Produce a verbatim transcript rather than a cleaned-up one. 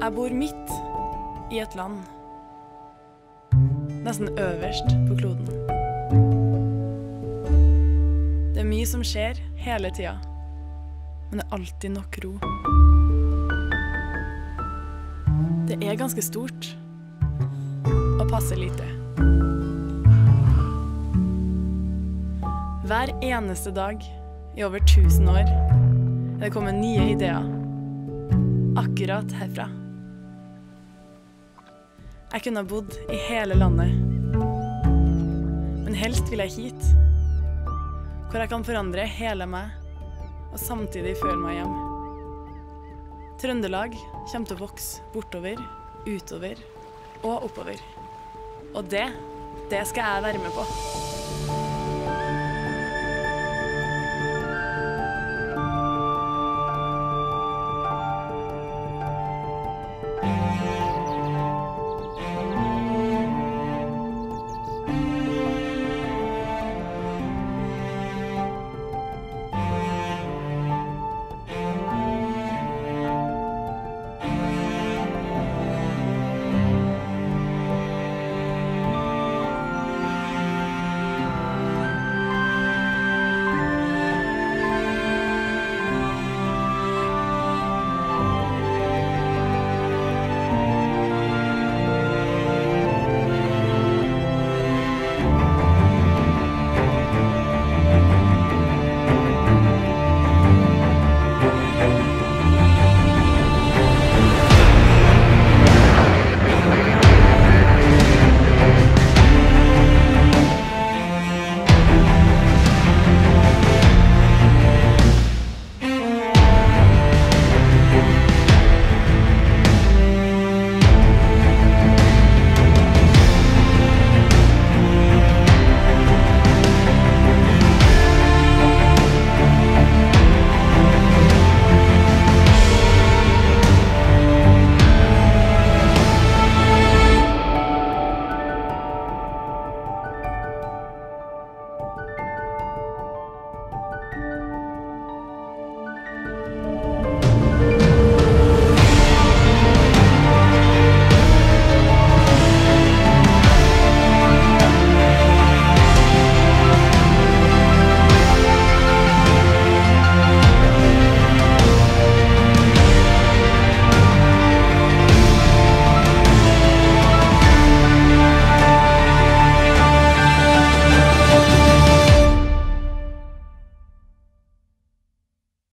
Jeg bor midt i et land, nesten øverst på kloden. Det er mye som skjer hele tida, men det er alltid nok ro. Det er ganske stort, og passer lite. Hver eneste dag i over tusen år er det kommet nye ideer, akkurat herfra. Jeg kunne ha bodd i hele landet, men helst vil jeg hit, hvor jeg kan forandre hele meg, og samtidig føle meg hjem. Trøndelag kommer til å vokse bortover, utover og oppover. Og det, det skal jeg være med på.